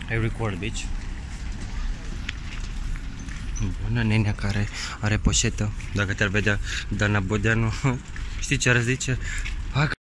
I record, bitch. Bună, nenea care are poșetă. Dacă te-ar vedea Dana Bodeanu, știi ce ar zice?